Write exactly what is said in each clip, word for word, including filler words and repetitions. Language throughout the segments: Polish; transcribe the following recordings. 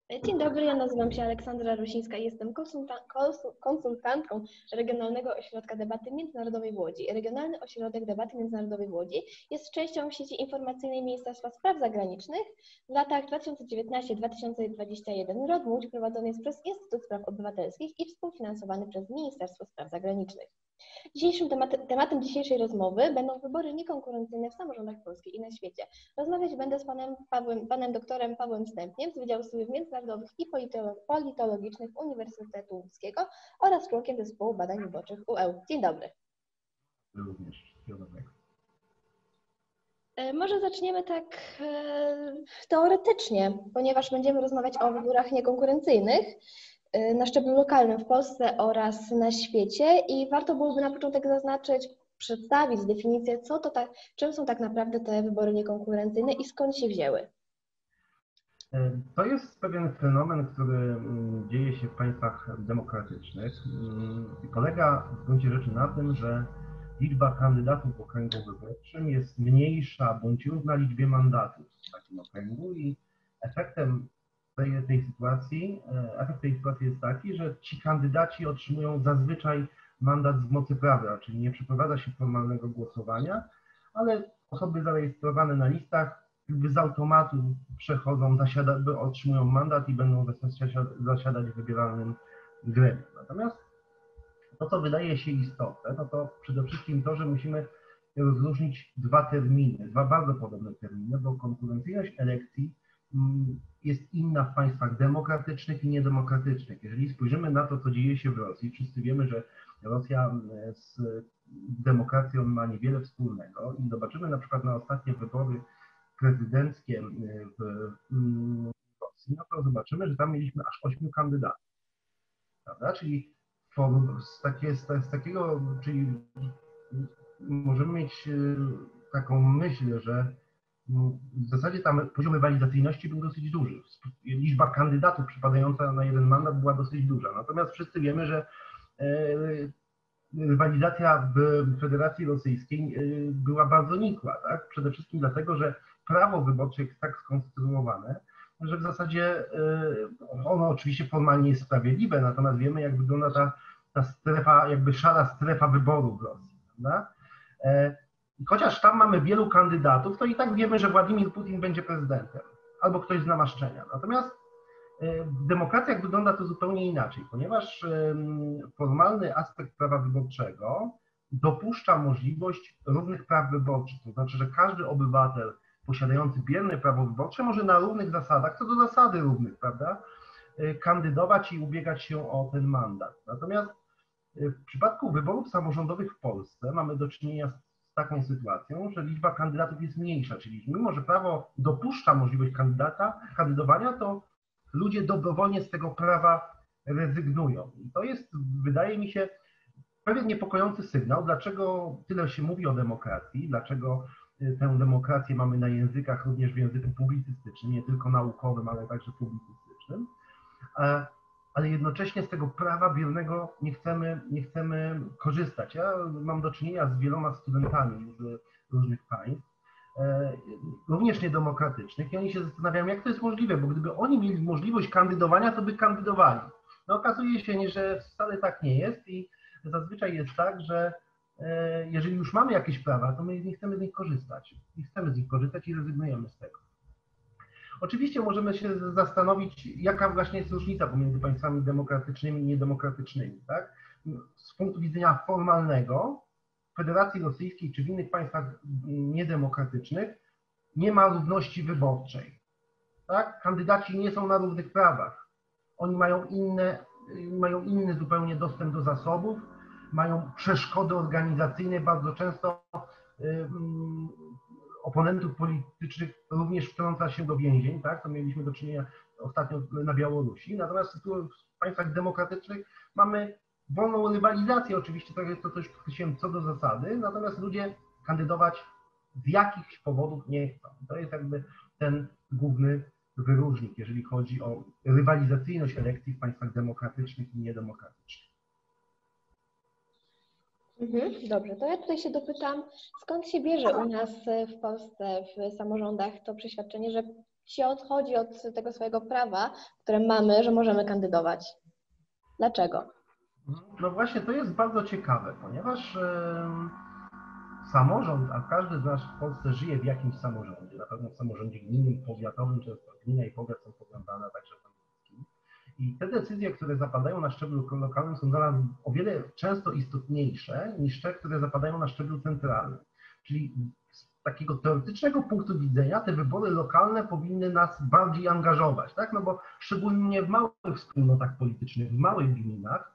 Dzień dobry, ja nazywam się Aleksandra Rusińska i jestem konsulta- konsul- konsultantką Regionalnego Ośrodka Debaty Międzynarodowej w Łodzi. Regionalny Ośrodek Debaty Międzynarodowej w Łodzi jest częścią sieci informacyjnej Ministerstwa Spraw Zagranicznych. W latach dwa tysiące dziewiętnastym do dwa tysiące dwudziestego pierwszego Rod Łódź prowadzony jest przez Instytut Spraw Obywatelskich i współfinansowany przez Ministerstwo Spraw Zagranicznych. Dzisiejszym tematem, tematem dzisiejszej rozmowy będą wybory niekonkurencyjne w samorządach Polski i na świecie. Rozmawiać będę z panem, Pawłem, panem doktorem Pawłem Stępniem z Wydziału Studiów Międzynarodowych i Politolo- Politologicznych Uniwersytetu Łódzkiego oraz członkiem Zespołu Badań Wyborczych U E U. Dzień dobry. Również. Dobrego. Może zaczniemy tak e, teoretycznie, ponieważ będziemy rozmawiać o wyborach niekonkurencyjnych na szczeblu lokalnym w Polsce oraz na świecie i warto byłoby na początek zaznaczyć, przedstawić definicję, co to tak, czym są tak naprawdę te wybory niekonkurencyjne i skąd się wzięły. To jest pewien fenomen, który dzieje się w państwach demokratycznych i polega w gruncie rzeczy na tym, że liczba kandydatów w okręgu wyborczym jest mniejsza bądź równa liczbie mandatów w takim okręgu i efektem tej, tej sytuacji, efekt tej sytuacji jest taki, że ci kandydaci otrzymują zazwyczaj mandat z mocy prawa, czyli nie przeprowadza się formalnego głosowania, ale osoby zarejestrowane na listach jakby z automatu przechodzą, zasiada, otrzymują mandat i będą zasiadać w wybieralnym gremium. Natomiast to, co wydaje się istotne, no to przede wszystkim to, że musimy rozróżnić dwa terminy, dwa bardzo podobne terminy, bo konkurencyjność elekcji jest inna w państwach demokratycznych i niedemokratycznych. Jeżeli spojrzymy na to, co dzieje się w Rosji, wszyscy wiemy, że Rosja z demokracją ma niewiele wspólnego i zobaczymy na przykład na ostatnie wybory prezydenckie w Rosji, no to zobaczymy, że tam mieliśmy aż ośmiu kandydatów, prawda? Czyli z, takie, z takiego, czyli możemy mieć taką myśl, że w zasadzie tam poziom rywalizacyjności był dosyć duży. Liczba kandydatów przypadająca na jeden mandat była dosyć duża. Natomiast wszyscy wiemy, że rywalizacja w Federacji Rosyjskiej była bardzo nikła, tak? Przede wszystkim dlatego, że prawo wyborcze jest tak skonstruowane, że w zasadzie ono oczywiście formalnie jest sprawiedliwe, natomiast wiemy, jak wygląda ta, ta strefa, jakby szara strefa wyborów w Rosji, prawda? Chociaż tam mamy wielu kandydatów, to i tak wiemy, że Władimir Putin będzie prezydentem albo ktoś z namaszczenia. Natomiast w demokracjach wygląda to zupełnie inaczej, ponieważ formalny aspekt prawa wyborczego dopuszcza możliwość równych praw wyborczych. To znaczy, że każdy obywatel posiadający bierne prawo wyborcze może na równych zasadach, co do zasady równych, prawda, kandydować i ubiegać się o ten mandat. Natomiast w przypadku wyborów samorządowych w Polsce mamy do czynienia z taką sytuacją, że liczba kandydatów jest mniejsza, czyli mimo, że prawo dopuszcza możliwość kandydata, kandydowania, to ludzie dobrowolnie z tego prawa rezygnują. I to jest, wydaje mi się, pewien niepokojący sygnał, dlaczego tyle się mówi o demokracji, dlaczego tę demokrację mamy na językach, również w języku publicystycznym, nie tylko naukowym, ale także publicystycznym, ale jednocześnie z tego prawa biernego nie chcemy, nie chcemy korzystać. Ja mam do czynienia z wieloma studentami z różnych państw, również niedemokratycznych i oni się zastanawiają, jak to jest możliwe, bo gdyby oni mieli możliwość kandydowania, to by kandydowali. No okazuje się, że wcale tak nie jest i zazwyczaj jest tak, że jeżeli już mamy jakieś prawa, to my nie chcemy z nich korzystać. Nie chcemy z nich korzystać i rezygnujemy z tego. Oczywiście możemy się zastanowić, jaka właśnie jest różnica pomiędzy państwami demokratycznymi i niedemokratycznymi. Tak? Z punktu widzenia formalnego w Federacji Rosyjskiej czy w innych państwach niedemokratycznych nie ma równości wyborczej. Tak? Kandydaci nie są na równych prawach. Oni mają, inne, mają inny zupełnie dostęp do zasobów, mają przeszkody organizacyjne, bardzo często um, oponentów politycznych również wtrąca się do więzień, tak? To mieliśmy do czynienia ostatnio na Białorusi. Natomiast w państwach demokratycznych mamy wolną rywalizację, oczywiście to jest to, co już podkreśliłem, co do zasady, natomiast ludzie kandydować z jakichś powodów nie chcą. To jest jakby ten główny wyróżnik, jeżeli chodzi o rywalizacyjność elekcji w państwach demokratycznych i niedemokratycznych. Mhm, dobrze, to ja tutaj się dopytam, skąd się bierze u nas w Polsce, w samorządach to przeświadczenie, że się odchodzi od tego swojego prawa, które mamy, że możemy kandydować. Dlaczego? No właśnie, to jest bardzo ciekawe, ponieważ e, samorząd, a każdy z nas w Polsce żyje w jakimś samorządzie, na pewno w samorządzie gminnym, powiatowym, często gmina i powiat są powiązane, a także wojewódzkim. I te decyzje, które zapadają na szczeblu lokalnym, są dla nas o wiele często istotniejsze niż te, które zapadają na szczeblu centralnym. Czyli z takiego teoretycznego punktu widzenia te wybory lokalne powinny nas bardziej angażować, tak? No bo szczególnie w małych wspólnotach politycznych, w małych gminach,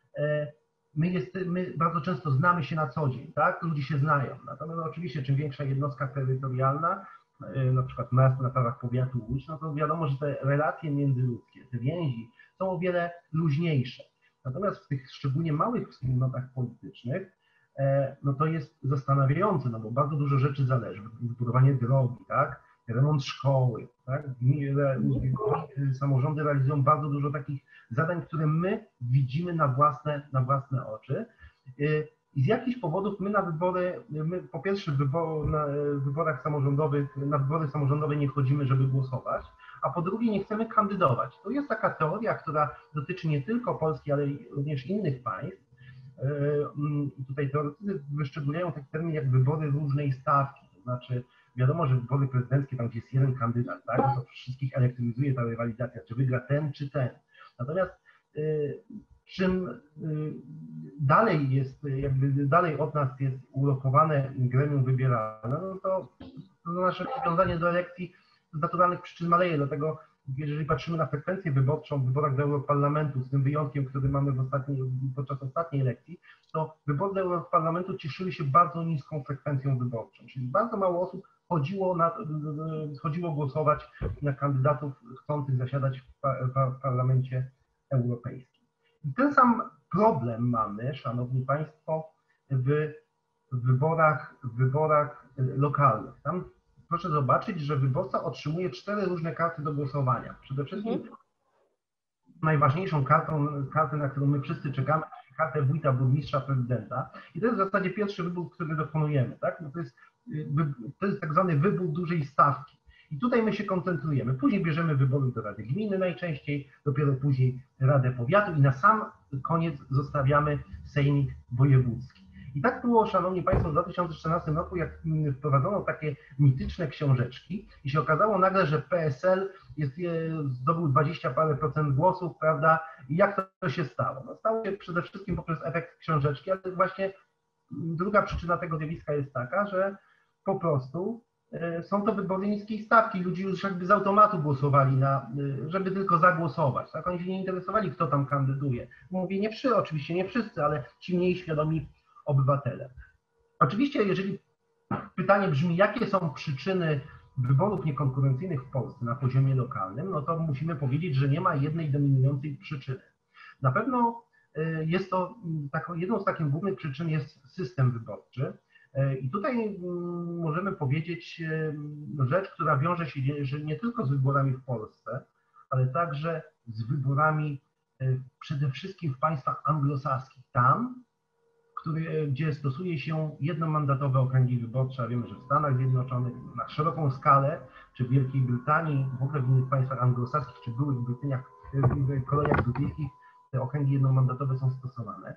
My, jest, my bardzo często znamy się na co dzień, tak? Ludzie się znają. Natomiast oczywiście czym większa jednostka terytorialna, na przykład miasto na prawach powiatu Łódź, no to wiadomo, że te relacje międzyludzkie, te więzi są o wiele luźniejsze. Natomiast w tych szczególnie małych wspólnotach politycznych, no to jest zastanawiające, no bo bardzo dużo rzeczy zależy. Wybudowanie drogi, tak? Remont szkoły, tak? Samorządy realizują bardzo dużo takich zadań, które my widzimy na własne, na własne oczy. I z jakichś powodów my na wybory, my po pierwsze w wybor, na wyborach samorządowych, na wybory samorządowe nie chodzimy, żeby głosować, a po drugie nie chcemy kandydować. To jest taka teoria, która dotyczy nie tylko Polski, ale również innych państw. Tutaj teoretycy wyszczególniają taki termin jak wybory różnej stawki, to znaczy wiadomo, że wybory prezydenckie, tam gdzie jest jeden kandydat, tak, to wszystkich elektryzuje ta rywalizacja, czy wygra ten, czy ten. Natomiast y, czym y, dalej jest, jakby dalej od nas jest ulokowane gremium wybierane, no to, to nasze przywiązanie do elekcji z naturalnych przyczyn maleje, dlatego jeżeli patrzymy na frekwencję wyborczą w wyborach do Europarlamentu, z tym wyjątkiem, który mamy w ostatniej, podczas ostatniej elekcji, to wybory do Europarlamentu cieszyły się bardzo niską frekwencją wyborczą, czyli bardzo mało osób chodziło, na, chodziło głosować na kandydatów chcących zasiadać w, pa, w Parlamencie Europejskim. I ten sam problem mamy, szanowni państwo, w wyborach, w wyborach lokalnych. Tam proszę zobaczyć, że wyborca otrzymuje cztery różne karty do głosowania. Przede wszystkim mhm. najważniejszą kartą, kartę, na którą my wszyscy czekamy, czyli kartę wójta, burmistrza, prezydenta. I to jest w zasadzie pierwszy wybór, który dokonujemy, tak? No to jest, to jest tak zwany wybór dużej stawki. I tutaj my się koncentrujemy. Później bierzemy wybory do Rady Gminy najczęściej, dopiero później Radę Powiatu i na sam koniec zostawiamy sejmik wojewódzki. I tak było, szanowni państwo, w dwa tysiące czternastym roku, jak wprowadzono takie mityczne książeczki i się okazało nagle, że P S L jest, zdobył dwadzieścia parę procent głosów, prawda? I jak to się stało? No, stało się przede wszystkim poprzez efekt książeczki, ale właśnie druga przyczyna tego zjawiska jest taka, że po prostu są to wybory niskiej stawki. Ludzie już jakby z automatu głosowali na, żeby tylko zagłosować. Tak? Oni się nie interesowali, kto tam kandyduje. Mówię nie wszyscy, oczywiście nie wszyscy, ale ci mniej świadomi obywatele. Oczywiście, jeżeli pytanie brzmi, jakie są przyczyny wyborów niekonkurencyjnych w Polsce na poziomie lokalnym, no to musimy powiedzieć, że nie ma jednej dominującej przyczyny. Na pewno jest to, taką, jedną z takich głównych przyczyn jest system wyborczy. I tutaj możemy powiedzieć rzecz, która wiąże się że nie tylko z wyborami w Polsce, ale także z wyborami przede wszystkim w państwach anglosaskich. Tam, który, gdzie stosuje się jednomandatowe okręgi wyborcze, a wiemy, że w Stanach Zjednoczonych na szeroką skalę, czy w Wielkiej Brytanii, w ogóle w innych państwach anglosaskich, czy byłych Brytyjach, w koloniach brytyjskich, te okręgi jednomandatowe są stosowane.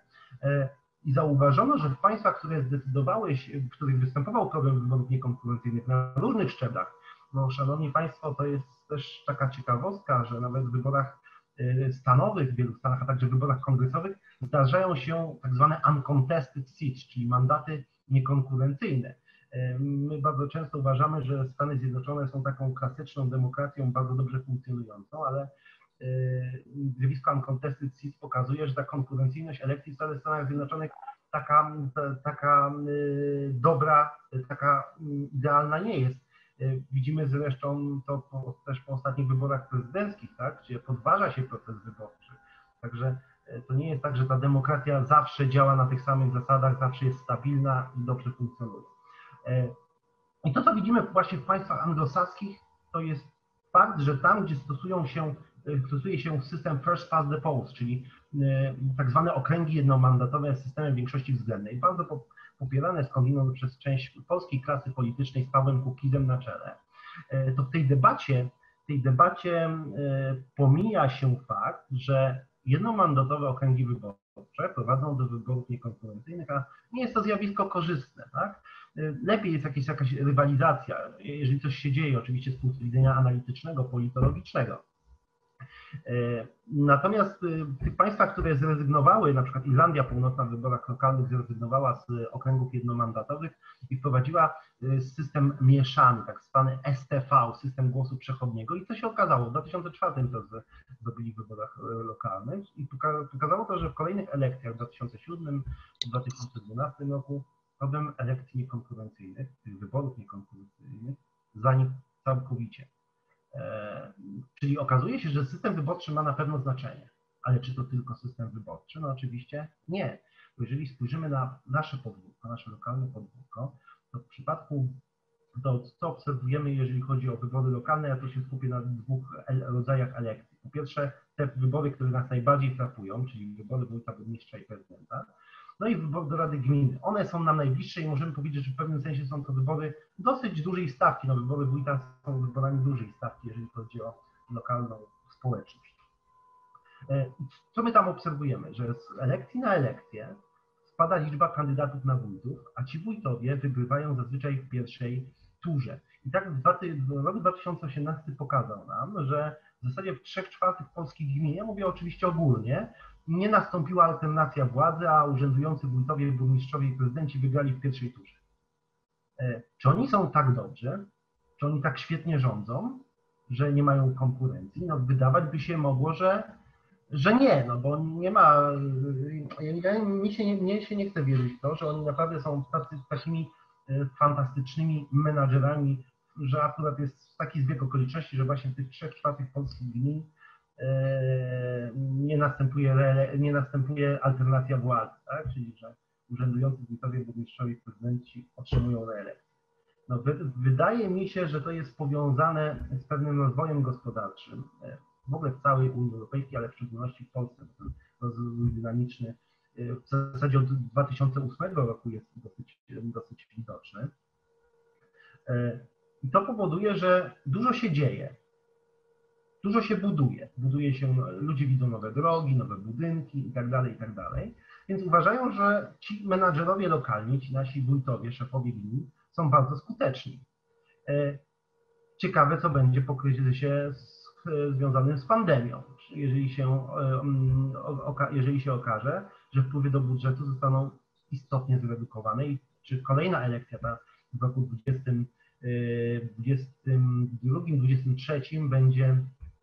I zauważono, że w państwach, które zdecydowały się, w których występował problem wyborów niekonkurencyjnych na różnych szczeblach, no szanowni państwo, to jest też taka ciekawostka, że nawet w wyborach stanowych w wielu stanach, a także w wyborach kongresowych zdarzają się tak zwane uncontested seats, czyli mandaty niekonkurencyjne. My bardzo często uważamy, że Stany Zjednoczone są taką klasyczną demokracją, bardzo dobrze funkcjonującą, ale zjawisko uncontested seats pokazuje, że ta konkurencyjność elekcji w Stanach Zjednoczonych taka, taka dobra, taka idealna nie jest. Widzimy zresztą to po, też po ostatnich wyborach prezydenckich, tak, gdzie podważa się proces wyborczy. Także to nie jest tak, że ta demokracja zawsze działa na tych samych zasadach, zawsze jest stabilna i dobrze funkcjonuje. I to, co widzimy właśnie w państwach anglosaskich, to jest fakt, że tam, gdzie stosują się, stosuje się system first past the post, czyli tak zwane okręgi jednomandatowe z systemem większości względnej, bardzo popierane skądinąd przez część polskiej klasy politycznej z Pawłem Kukizem na czele, to w tej debacie tej debacie pomija się fakt, że jednomandatowe okręgi wyborcze prowadzą do wyborów niekonkurencyjnych, a nie jest to zjawisko korzystne, tak? Lepiej jest jakieś, jakaś rywalizacja, jeżeli coś się dzieje, oczywiście z punktu widzenia analitycznego, politologicznego. Natomiast w tych państwach, które zrezygnowały, na przykład Irlandia Północna w wyborach lokalnych zrezygnowała z okręgów jednomandatowych i wprowadziła system mieszany, tak zwany S T V, system głosu przechodniego. I co się okazało? W dwa tysiące czwartym to zrobili w wyborach lokalnych i pokazało to, że w kolejnych elekcjach w dwa tysiące siódmym, w dwa tysiące dwunastym roku problem elekcji niekonkurencyjnych, tych wyborów niekonkurencyjnych zanikł całkowicie. Czyli okazuje się, że system wyborczy ma na pewno znaczenie, ale czy to tylko system wyborczy? No oczywiście nie. Bo jeżeli spojrzymy na nasze podwórko, nasze lokalne podwórko, to w przypadku, to co obserwujemy, jeżeli chodzi o wybory lokalne, ja tu się skupię na dwóch rodzajach elekcji. Po pierwsze te wybory, które nas najbardziej trapują, czyli wybory wójta, burmistrza i prezydenta, no i wybory do Rady Gminy. One są nam najbliższe i możemy powiedzieć, że w pewnym sensie są to wybory dosyć dużej stawki. No, wybory wójta są wyborami dużej stawki, jeżeli chodzi o lokalną społeczność. Co my tam obserwujemy? Że z elekcji na elekcję spada liczba kandydatów na wójtów, a ci wójtowie wygrywają zazwyczaj w pierwszej turze. I tak rok dwa tysiące osiemnasty pokazał nam, że w zasadzie w trzech czwartych polskich gmin, ja mówię oczywiście ogólnie, nie nastąpiła alternacja władzy, a urzędujący wójtowie, burmistrzowie i prezydenci wygrali w pierwszej turze. Czy oni są tak dobrzy, czy oni tak świetnie rządzą, że nie mają konkurencji? No wydawać by się mogło, że, że nie, no bo nie ma, ja, mi się, mnie się nie chce wierzyć w to, że oni naprawdę są tacy, takimi fantastycznymi menadżerami, że akurat jest taki zbieg okoliczności, że właśnie w tych trzech czwartych polskich gmin nie następuje, nie następuje alternacja władzy, tak? Czyli że urzędujący wójtowie, burmistrzowie, prezydenci otrzymują reelekcję. No, wydaje mi się, że to jest powiązane z pewnym rozwojem gospodarczym, w ogóle w całej Unii Europejskiej, ale w szczególności w Polsce, bo ten rozwój dynamiczny w zasadzie od dwa tysiące ósmego roku jest dosyć, dosyć widoczny. I to powoduje, że dużo się dzieje. Dużo się buduje, buduje się, ludzie widzą nowe drogi, nowe budynki i tak dalej, i tak dalej. Więc uważają, że ci menadżerowie lokalni, ci nasi wójtowie, szefowie gmin są bardzo skuteczni. Ciekawe, co będzie po kryzysie związanym z pandemią, jeżeli się, jeżeli się okaże, że wpływy do budżetu zostaną istotnie zredukowane i czy kolejna elekcja ta w roku dwudziestym, dwudziestym drugim, dwudziestym trzecim będzie,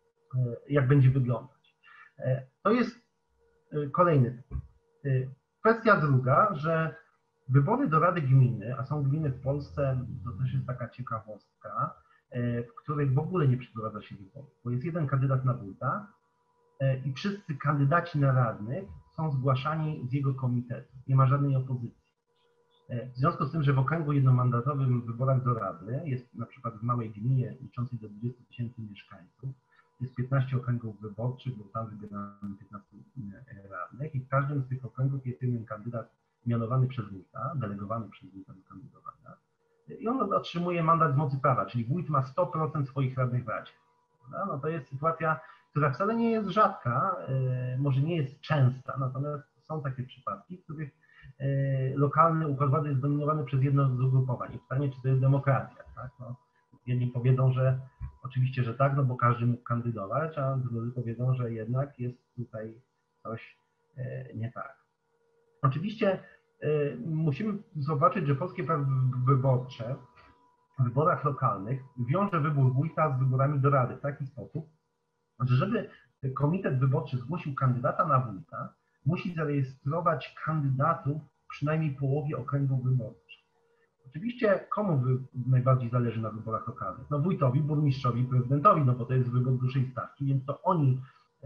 jak będzie wyglądać. To jest kolejny punkt. Kwestia druga, że wybory do Rady Gminy, a są gminy w Polsce, to też jest taka ciekawostka, w których w ogóle nie przeprowadza się wyborów, bo jest jeden kandydat na wójta i wszyscy kandydaci na radnych są zgłaszani z jego komitetu. Nie ma żadnej opozycji. W związku z tym, że w okręgu jednomandatowym w wyborach do rady jest na przykład w małej gminie liczącej do dwudziestu tysięcy mieszkańców, jest piętnaście okręgów wyborczych, bo tam wybieramy piętnastu radnych i w każdym z tych okręgów jest jeden kandydat mianowany przez wójta, delegowany przez wójta do kandydowania i on otrzymuje mandat z mocy prawa, czyli wójt ma sto procent swoich radnych w radzie. No to jest sytuacja, która wcale nie jest rzadka, może nie jest częsta, natomiast są takie przypadki, w których lokalny układ władzy jest dominowany przez jedno z ugrupowań. I pytanie, czy to jest demokracja, tak? No, jedni powiedzą, że oczywiście, że tak, no bo każdy mógł kandydować, a drudzy powiedzą, że jednak jest tutaj coś nie tak. Oczywiście musimy zobaczyć, że polskie prawo wyborcze w wyborach lokalnych wiąże wybór wójta z wyborami do rady w taki sposób, że żeby komitet wyborczy zgłosił kandydata na wójta, musi zarejestrować kandydatów w przynajmniej połowie okręgów wyborczych. Oczywiście komu najbardziej zależy na wyborach lokalnych? No wójtowi, burmistrzowi, prezydentowi, no bo to jest wybór dużej stawki, więc to oni,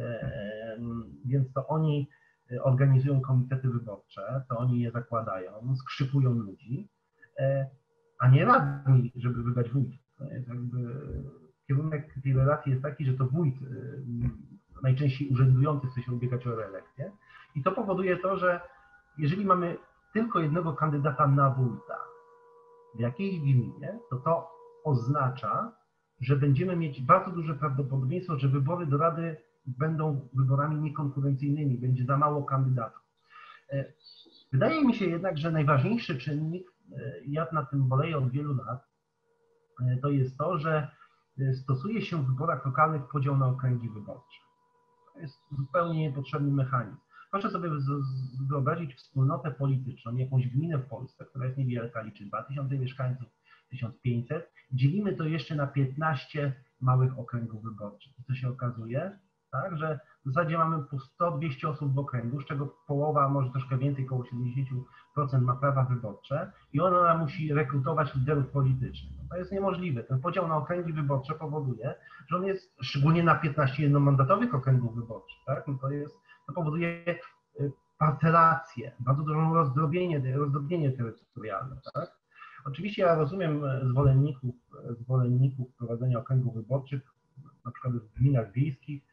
e, więc to oni organizują komitety wyborcze, to oni je zakładają, skrzypują ludzi, e, a nie radni, żeby wybrać wójta. To jest jakby, kierunek tej relacji jest taki, że to wójt, e, najczęściej urzędujący, chce się ubiegać o reelekcję i to powoduje to, że jeżeli mamy tylko jednego kandydata na wójta w jakiejś gminie, to to oznacza, że będziemy mieć bardzo duże prawdopodobieństwo, że wybory do Rady będą wyborami niekonkurencyjnymi, będzie za mało kandydatów. Wydaje mi się jednak, że najważniejszy czynnik, ja nad tym boleję od wielu lat, to jest to, że stosuje się w wyborach lokalnych podział na okręgi wyborcze. To jest zupełnie niepotrzebny mechanizm. Proszę sobie wyobrazić wspólnotę polityczną, jakąś gminę w Polsce, która jest niewielka, liczy dwa tysiące mieszkańców, tysiąc pięćset. Dzielimy to jeszcze na piętnaście małych okręgów wyborczych. I co się okazuje? Tak, że w zasadzie mamy po sto dwieście osób w okręgu, z czego połowa, może troszkę więcej, około siedemdziesiąt procent ma prawa wyborcze i ona musi rekrutować liderów politycznych. No to jest niemożliwe. Ten podział na okręgi wyborcze powoduje, że on jest, szczególnie na piętnaście jednomandatowych okręgów wyborczych, tak? No to, jest, to powoduje parcelację, bardzo dużą rozdrobienie, rozdrobnienie terytorialne. Tak? Oczywiście ja rozumiem zwolenników, zwolenników prowadzenia okręgów wyborczych, na przykład w gminach wiejskich,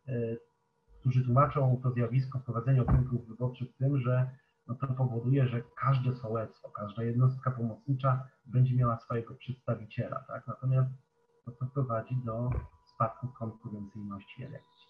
którzy tłumaczą to zjawisko wprowadzenia okręgów wyborczych tym, że no to powoduje, że każde sołectwo, każda jednostka pomocnicza będzie miała swojego przedstawiciela, tak? Natomiast to, to prowadzi do spadku konkurencyjności elekcji.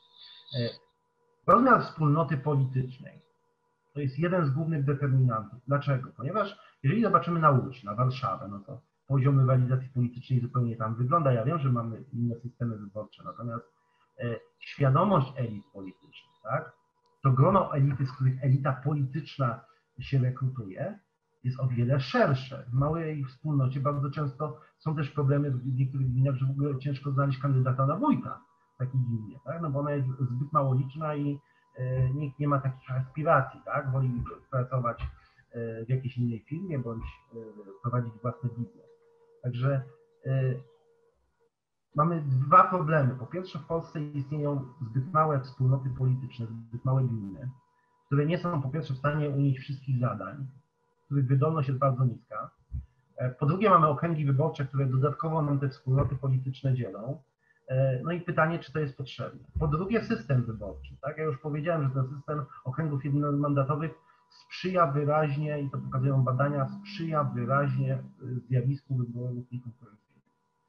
Rozmiar wspólnoty politycznej to jest jeden z głównych determinantów. Dlaczego? Ponieważ jeżeli zobaczymy na Łódź, na Warszawę, no to poziom rywalizacji politycznej zupełnie tam wygląda. Ja wiem, że mamy inne systemy wyborcze, natomiast e, świadomość elit politycznych, tak, to grono elity, z których elita polityczna się rekrutuje, jest o wiele szersze. W małej wspólnocie bardzo często są też problemy w niektórych gminach, że w ogóle ciężko znaleźć kandydata na wójta w takiej gminie, tak, no bo ona jest zbyt mało liczna i e, nikt nie ma takich aspiracji, tak, woli pracować e, w jakiejś innej firmie bądź e, prowadzić własny biznes. Także y, mamy dwa problemy. Po pierwsze, w Polsce istnieją zbyt małe wspólnoty polityczne, zbyt małe gminy, które nie są po pierwsze w stanie unieść wszystkich zadań, których wydolność jest bardzo niska. Po drugie, mamy okręgi wyborcze, które dodatkowo nam te wspólnoty polityczne dzielą. No i pytanie, czy to jest potrzebne. Po drugie, system wyborczy. Tak? Ja już powiedziałem, że ten system okręgów jednomandatowych sprzyja wyraźnie, i to pokazują badania, sprzyja wyraźnie zjawisku wyborów niekonkurencyjnych.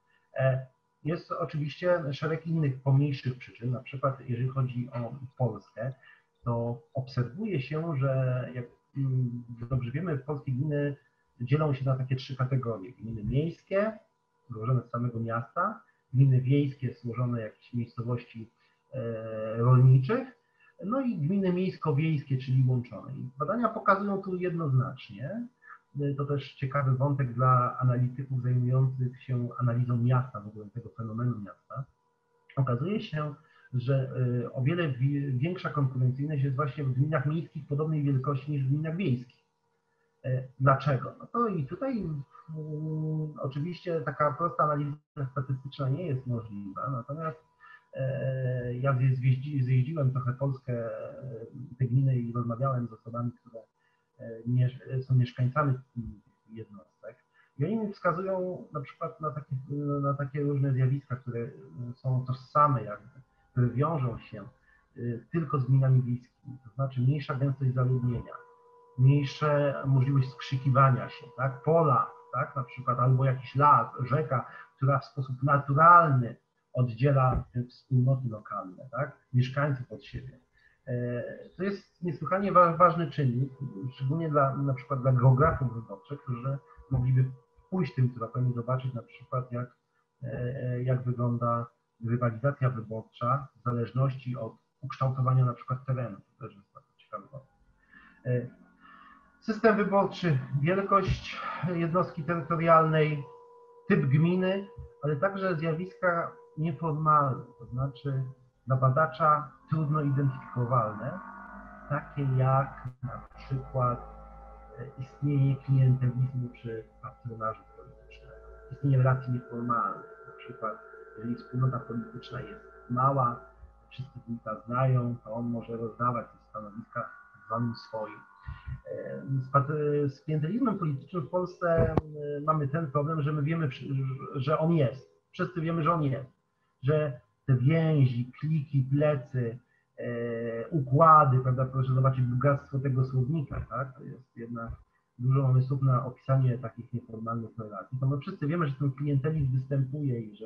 Jest oczywiście szereg innych pomniejszych przyczyn, na przykład jeżeli chodzi o Polskę, to obserwuje się, że jak dobrze wiemy, polskie gminy dzielą się na takie trzy kategorie. Gminy miejskie, złożone z samego miasta, gminy wiejskie, złożone z jakichś miejscowości rolniczych, no i gminy miejsko-wiejskie, czyli łączone. I badania pokazują tu jednoznacznie, to też ciekawy wątek dla analityków zajmujących się analizą miasta, w ogóle tego fenomenu miasta. Okazuje się, że o wiele większa konkurencyjność jest właśnie w gminach miejskich podobnej wielkości niż w gminach wiejskich. Dlaczego? No to i tutaj um, oczywiście taka prosta analiza statystyczna nie jest możliwa, natomiast ja zjeździłem trochę Polskę, te gminy i rozmawiałem z osobami, które są mieszkańcami jednostek i oni mi wskazują na przykład na takie, na takie różne zjawiska, które są tożsame, jakby, które wiążą się tylko z gminami wiejskimi, to znaczy mniejsza gęstość zaludnienia, mniejsza możliwość skrzykiwania się, tak, pola, tak, na przykład, albo jakiś las, rzeka, która w sposób naturalny oddziela te wspólnoty lokalne, tak, mieszkańców od siebie. To jest niesłychanie ważny czynnik, szczególnie dla, na przykład dla geografów wyborczych, którzy mogliby pójść tym tropem i zobaczyć na przykład, jak, jak wygląda rywalizacja wyborcza w zależności od ukształtowania na przykład terenu. To też jest bardzo ciekawy wątek. System wyborczy, wielkość jednostki terytorialnej, typ gminy, ale także zjawiska nieformalne, to znaczy dla badacza trudno identyfikowalne, takie jak na przykład istnienie klientelizmu przy patronażu politycznym, istnienie relacji nieformalnych, na przykład jeżeli wspólnota polityczna jest mała, wszyscy wójta znają, to on może rozdawać te stanowiska tak zwanym swoim. Z, z klientelizmem politycznym w Polsce mamy ten problem, że my wiemy, że on jest. Wszyscy wiemy, że on jest. Że te więzi, kliki, plecy, e, układy, prawda, proszę zobaczyć bogactwo tego słownika, tak? To jest jednak dużo mamy słów na opisanie takich nieformalnych relacji. To my wszyscy wiemy, że ten klientelizm występuje i że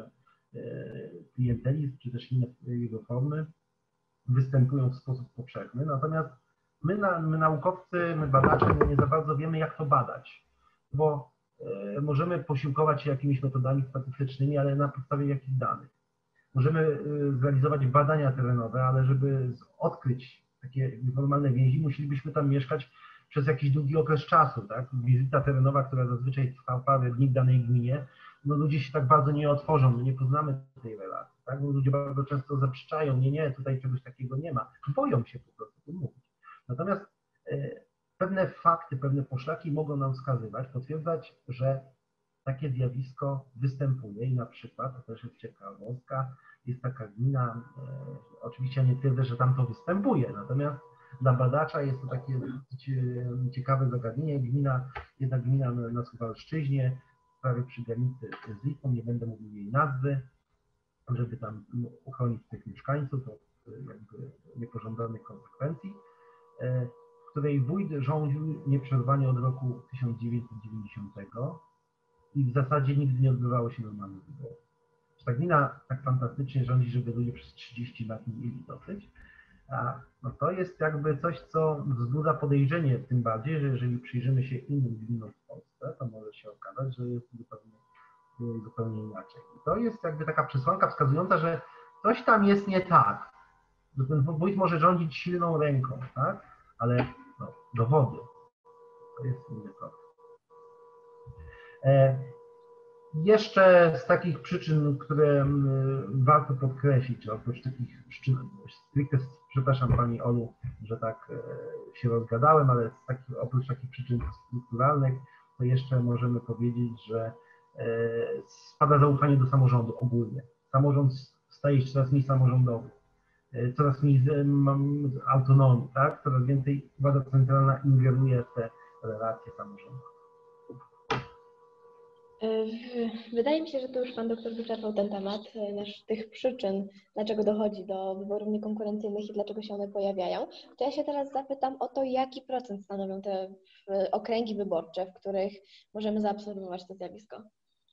klientelizm, czy też inne jego formy występują w sposób powszechny. Natomiast my, my naukowcy, my badacze, my nie za bardzo wiemy, jak to badać, bo możemy posiłkować się jakimiś metodami statystycznymi, ale na podstawie jakich danych. Możemy zrealizować badania terenowe, ale żeby odkryć takie nieformalne więzi, musielibyśmy tam mieszkać przez jakiś długi okres czasu, tak? Wizyta terenowa, która zazwyczaj trwa parę dni w danej gminie, no ludzie się tak bardzo nie otworzą, my nie poznamy tej relacji, tak? No ludzie bardzo często zaprzeczają, nie, nie, tutaj czegoś takiego nie ma, boją się po prostu tym mówić. Natomiast e, pewne fakty, pewne poszlaki mogą nam wskazywać, potwierdzać, że takie zjawisko występuje i na przykład, to też jest ciekawostka, jest taka gmina, e, oczywiście nie twierdzę, że tam to występuje, natomiast dla badacza jest to takie ciekawe zagadnienie. Gmina, jedna gmina na Suwalszczyźnie, prawie przy granicy z Litwą, nie będę mówił jej nazwy, żeby tam uchronić tych mieszkańców od jakby niepożądanych konsekwencji, w której wójt rządził nieprzerwanie od roku tysiąc dziewięćset dziewięćdziesiątego i w zasadzie nigdy nie odbywało się normalnych wyborów. Ta gmina tak fantastycznie rządzi, żeby ludzie przez trzydzieści lat nie mieli dosyć. A no to jest jakby coś, co wzbudza podejrzenie, tym bardziej, że jeżeli przyjrzymy się innym gminom w Polsce, to może się okazać, że jest zupełnie, zupełnie inaczej. I to jest jakby taka przesłanka wskazująca, że coś tam jest nie tak. Że ten wójt może rządzić silną ręką, tak? Ale no, dowody to jest inny problem. E, Jeszcze z takich przyczyn, które warto podkreślić, oprócz takich przyczyn, stricte, przepraszam Pani Olu, że tak się rozgadałem, ale z takich, oprócz takich przyczyn strukturalnych, to jeszcze możemy powiedzieć, że spada zaufanie do samorządu ogólnie. Samorząd staje się coraz mniej samorządowy, coraz mniej autonomii, tak? Coraz więcej władza centralna ingeruje w te relacje samorządowe. Wydaje mi się, że to już Pan doktor wyczerpał ten temat, nasz, tych przyczyn, dlaczego dochodzi do wyborów niekonkurencyjnych i dlaczego się one pojawiają. To ja się teraz zapytam o to, jaki procent stanowią te okręgi wyborcze, w których możemy zaobserwować to zjawisko.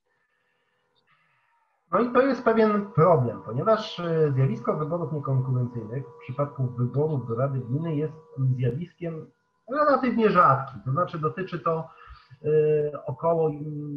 No i to jest pewien problem, ponieważ zjawisko wyborów niekonkurencyjnych w przypadku wyborów do Rady Gminy jest zjawiskiem relatywnie rzadkim, to znaczy dotyczy to około,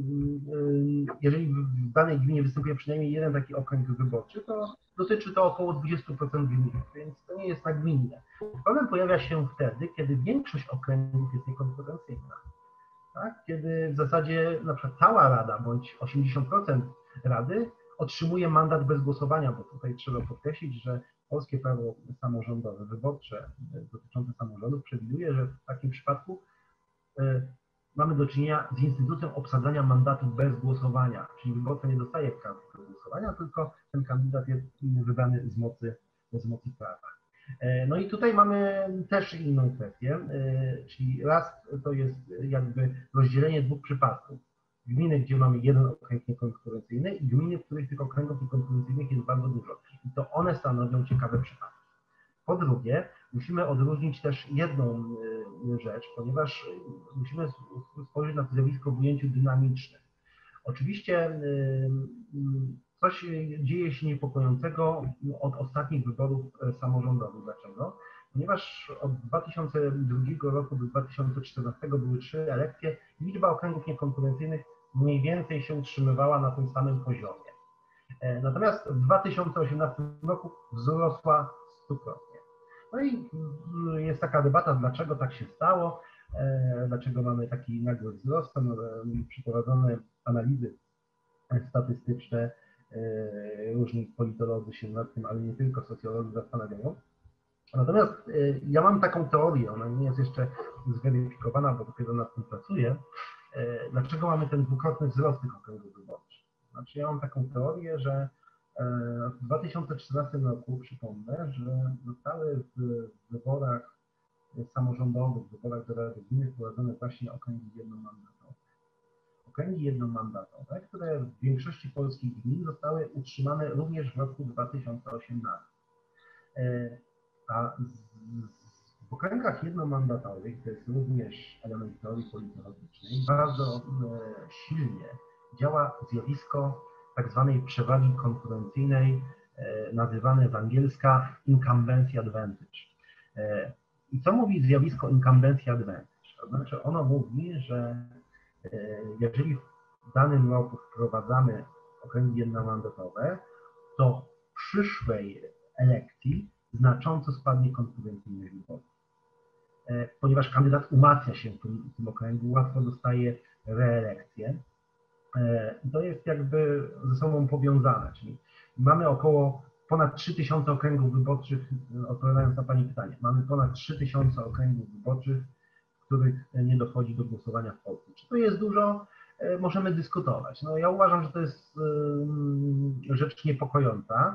jeżeli w danej gminie występuje przynajmniej jeden taki okręg wyborczy, to dotyczy to około dwudziestu procent gmin, więc to nie jest nagminne. Problem pojawia się wtedy, kiedy większość okręgów jest niekonkurencyjna. Tak? Kiedy w zasadzie na przykład cała Rada bądź osiemdziesiąt procent Rady otrzymuje mandat bez głosowania, bo tutaj trzeba podkreślić, że polskie prawo samorządowe, wyborcze dotyczące samorządów przewiduje, że w takim przypadku mamy do czynienia z instytucją obsadzania mandatu bez głosowania, czyli wyborca nie dostaje prawa do głosowania, tylko ten kandydat jest wybrany z mocy, z mocy prawa. No i tutaj mamy też inną kwestię, czyli raz to jest jakby rozdzielenie dwóch przypadków. Gminy, gdzie mamy jeden okręg niekonkurencyjny i gminy, w których tych okręgów niekonkurencyjnych jest bardzo dużo. I to one stanowią ciekawe przypadki. Po drugie, musimy odróżnić też jedną rzecz, ponieważ musimy spojrzeć na to zjawisko w ujęciu dynamicznym. Oczywiście coś dzieje się niepokojącego od ostatnich wyborów samorządowych. Dlaczego? Ponieważ od dwa tysiące drugiego roku do dwa tysiące czternastego były trzy elekcje, liczba okręgów niekonkurencyjnych mniej więcej się utrzymywała na tym samym poziomie. Natomiast w dwa tysiące osiemnastym roku wzrosła stukrotnie. No i jest taka debata, dlaczego tak się stało, dlaczego mamy taki nagły wzrost. Są przeprowadzone analizy statystyczne, różni politolodzy się nad tym, ale nie tylko socjolodzy zastanawiają. Natomiast ja mam taką teorię, ona nie jest jeszcze zweryfikowana, bo dopiero nad tym pracuję, dlaczego mamy ten dwukrotny wzrost tych okręgów wyborczych. Znaczy ja mam taką teorię, że w dwa tysiące czternastym roku, przypomnę, że zostały w wyborach samorządowych, w wyborach do Rady Gminy wprowadzone właśnie okręgi jednomandatowe. Okręgi jednomandatowe, które w większości polskich gmin zostały utrzymane również w roku dwa tysiące osiemnastym. A w okręgach jednomandatowych, to jest również element teorii politologicznej, bardzo silnie działa zjawisko tak zwanej przewagi konkurencyjnej, nazywane z angielska incumbency advantage. I co mówi zjawisko incumbency advantage? To znaczy ono mówi, że jeżeli w danym roku wprowadzamy okręgi jednomandatowe, to w przyszłej elekcji znacząco spadnie konkurencyjność wyborów. Ponieważ kandydat umacnia się w tym, w tym okręgu, łatwo dostaje reelekcję. To jest jakby ze sobą powiązane, czyli mamy około ponad trzy tysiące okręgów wyborczych, odpowiadając na Pani pytanie, mamy ponad trzy tysiące okręgów wyborczych, w których nie dochodzi do głosowania w Polsce. Czy to jest dużo? Możemy dyskutować. No, ja uważam, że to jest rzecz niepokojąca,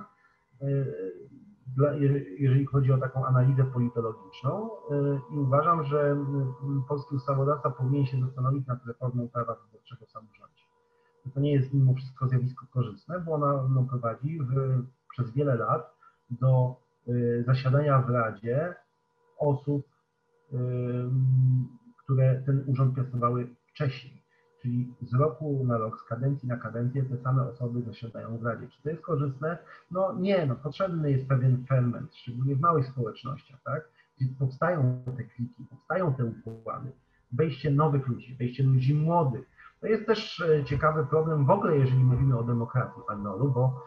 jeżeli chodzi o taką analizę politologiczną, i uważam, że polski ustawodawca powinien się zastanowić nad reformą prawa wyborczego w samorządzie. To nie jest mimo wszystko zjawisko korzystne, bo ona no, prowadzi w, przez wiele lat do y, zasiadania w Radzie osób, y, które ten urząd piastowały wcześniej. Czyli z roku na rok, z kadencji na kadencję te same osoby zasiadają w Radzie. Czy to jest korzystne? No nie, no potrzebny jest pewien ferment, szczególnie w małych społecznościach, tak? Gdzie powstają te kliki, powstają te układy, wejście nowych ludzi, wejście ludzi młodych. To jest też ciekawy problem w ogóle, jeżeli mówimy o demokracji, Pani Nolu, bo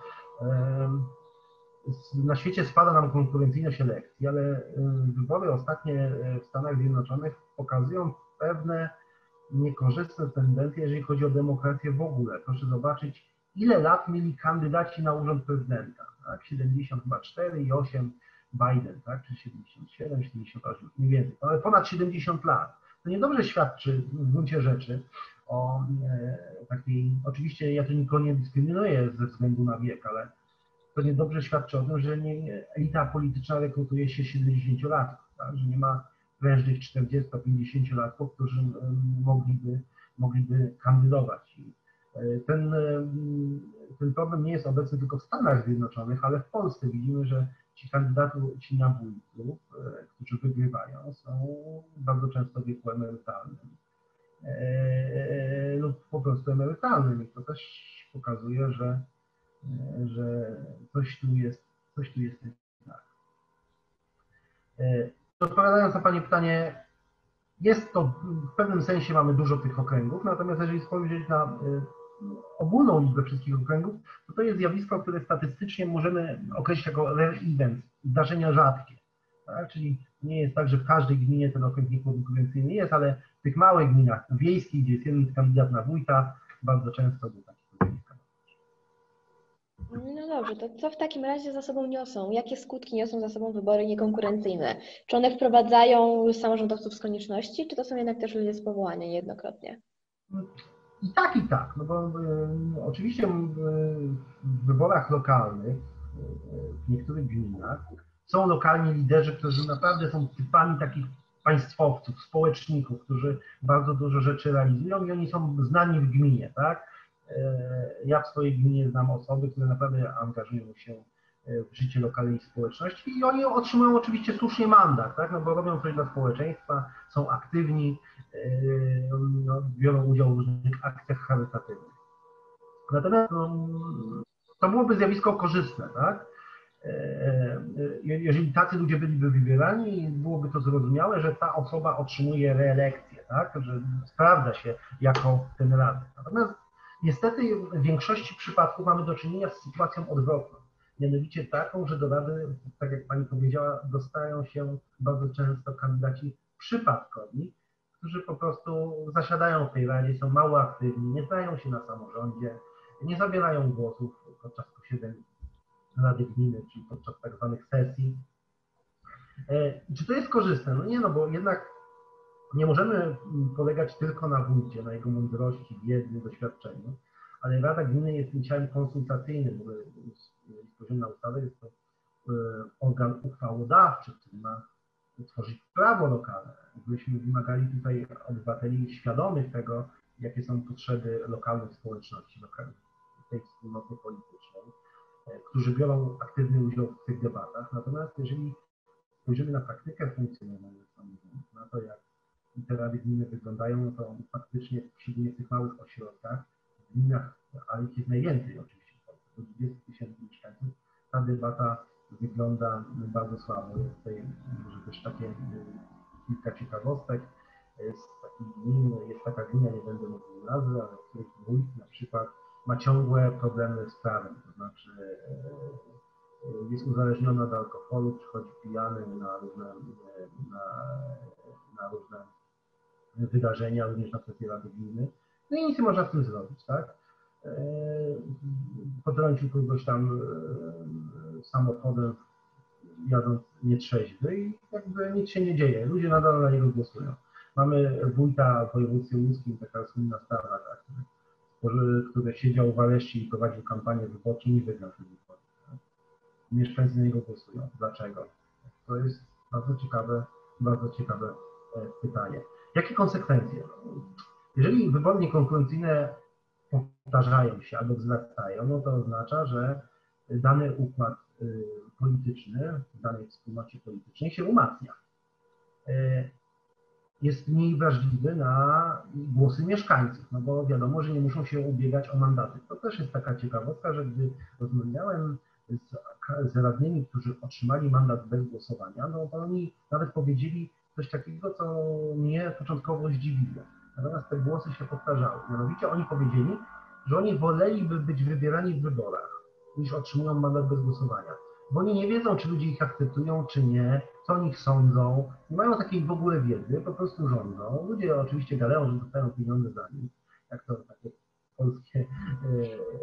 na świecie spada nam konkurencyjność elekcji, ale wybory ostatnie w Stanach Zjednoczonych pokazują pewne niekorzystne tendencje, jeżeli chodzi o demokrację w ogóle. Proszę zobaczyć, ile lat mieli kandydaci na urząd prezydenta, tak? siedemdziesiąt cztery i osiem Biden, tak? Czy siedemdziesiąt siedem, siedemdziesiąt osiem, mniej więcej, ale ponad siedemdziesiąt lat. To niedobrze świadczy w gruncie rzeczy o e, takiej, oczywiście ja tu nikogo nie dyskryminuję ze względu na wiek, ale to niedobrze świadczy o tym, że nie, elita polityczna rekrutuje się siedemdziesięciolatków, tak? Że nie ma prężnych czterdziesto-pięćdziesięciolatków, którzy mogliby, mogliby kandydować. I ten, ten problem nie jest obecny tylko w Stanach Zjednoczonych, ale w Polsce widzimy, że ci kandydaci na wójtów, którzy wygrywają, są bardzo często w wieku emerytalnym lub po prostu emerytalnym. I to też pokazuje, że, że coś tu jest, coś tu jest nie tak. Odpowiadając na Pani pytanie, jest to, w pewnym sensie mamy dużo tych okręgów, natomiast jeżeli spojrzeć na ogólną liczbę wszystkich okręgów, to to jest zjawisko, które statystycznie możemy określić jako rare event, zdarzenia rzadkie. Tak? Czyli nie jest tak, że w każdej gminie ten okręg niekonkurencyjny jest, ale w tych małych gminach wiejskich, gdzie jest jeden kandydat na wójta, bardzo często do takich okręgów. No dobrze, to co w takim razie za sobą niosą? Jakie skutki niosą za sobą wybory niekonkurencyjne? Czy one wprowadzają samorządowców z konieczności, czy to są jednak też ludzie z powołania niejednokrotnie? I tak, i tak. No bo y, oczywiście y, w wyborach lokalnych y, w niektórych gminach są lokalni liderzy, którzy naprawdę są typami takich państwowców, społeczników, którzy bardzo dużo rzeczy realizują i oni są znani w gminie, tak? Ja w swojej gminie znam osoby, które naprawdę angażują się w życie lokalnej społeczności i oni otrzymują oczywiście słusznie mandat, tak? No bo robią coś dla społeczeństwa, są aktywni, no, biorą udział w różnych akcjach charytatywnych. Natomiast no, to byłoby zjawisko korzystne, tak? Jeżeli tacy ludzie byliby wybierani, byłoby to zrozumiałe, że ta osoba otrzymuje reelekcję, tak? Że sprawdza się jako ten radny. Natomiast niestety w większości przypadków mamy do czynienia z sytuacją odwrotną. Mianowicie taką, że do rady, tak jak Pani powiedziała, dostają się bardzo często kandydaci przypadkowi, którzy po prostu zasiadają w tej radzie, są mało aktywni, nie znają się na samorządzie, nie zabierają głosów podczas posiedzeń Rady Gminy, czyli podczas tak zwanych sesji. Czy to jest korzystne? No nie, no bo jednak nie możemy polegać tylko na wójcie, na jego mądrości, wiedzy, doświadczeniu, ale Rada Gminy jest ciałem konsultacyjnym, bo spojrzymy na ustawę, jest to organ uchwałodawczy, który ma tworzyć prawo lokalne. Gdybyśmy wymagali tutaj obywateli świadomych tego, jakie są potrzeby lokalnych społeczności, lokalnych, tej wspólnoty politycznej, którzy biorą aktywny udział w tych debatach. Natomiast jeżeli spojrzymy na praktykę funkcjonowania samorządów, na to, jak te rady gminy wyglądają, no to faktycznie, szczególnie w tych małych ośrodkach, w gminach, ale ich jest najwięcej oczywiście, do dwudziestu tysięcy mieszkańców, ta debata wygląda bardzo słabo. Jest tutaj może też takie kilka ciekawostek. Jest taki gmin, jest taka gmina, nie będę mówił nazwy, ale w której wójt na przykład ma ciągłe problemy z prawem, to znaczy jest uzależniony od alkoholu, przychodzi pijany na różne, na, na różne wydarzenia, również na kwestie Rady Gminy. No i nic nie można z tym zrobić, tak? Potrącił kogoś tam samochodem, jadąc nietrzeźwy i jakby nic się nie dzieje. Ludzie nadal na niego głosują. Mamy wójta w województwie łódzkim, taka słynna sprawa, tak, który, który siedział w areszcie i prowadził kampanię wyborczą i wygrał te wybory. Tak? Mieszkańcy na niego głosują. Dlaczego? To jest bardzo ciekawe, bardzo ciekawe pytanie. Jakie konsekwencje? Jeżeli wybory niekonkurencyjne powtarzają się albo wzrastają, no to oznacza, że dany układ polityczny w danej wspólnocie politycznej się umacnia. Jest mniej wrażliwy na głosy mieszkańców, no bo wiadomo, że nie muszą się ubiegać o mandaty. To też jest taka ciekawostka, że gdy rozmawiałem z, z radnymi, którzy otrzymali mandat bez głosowania, no to oni nawet powiedzieli coś takiego, co mnie początkowo zdziwiło. Natomiast te głosy się powtarzały. Mianowicie oni powiedzieli, że oni woleliby być wybierani w wyborach, niż otrzymują mandat bez głosowania. Bo oni nie wiedzą, czy ludzie ich akceptują, czy nie, co o nich sądzą, nie mają takiej w ogóle wiedzy, po prostu rządzą. Ludzie oczywiście gadają, że dostają pieniądze za nic, jak to takie polskie e,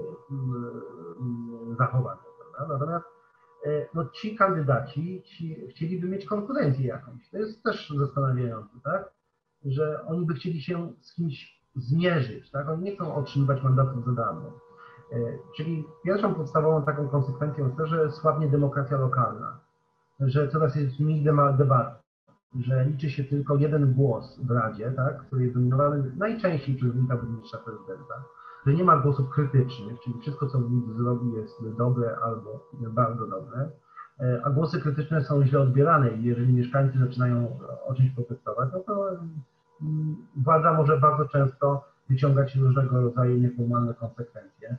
e, zachowanie. Prawda? Natomiast e, no, ci kandydaci ci chcieliby mieć konkurencję jakąś. To jest też zastanawiające, tak? Że oni by chcieli się z kimś zmierzyć, tak? Oni nie chcą otrzymywać mandatów za darmo. Czyli pierwszą podstawową taką konsekwencją jest to, że słabnie demokracja lokalna, że coraz jest mniej debat, że liczy się tylko jeden głos w Radzie, tak, który jest dominowany najczęściej przez wójta, burmistrza, prezydenta, że nie ma głosów krytycznych, czyli wszystko, co wójt zrobi, jest dobre albo bardzo dobre, a głosy krytyczne są źle odbierane i jeżeli mieszkańcy zaczynają o czymś protestować, no to władza może bardzo często wyciągać różnego rodzaju nieformalne konsekwencje.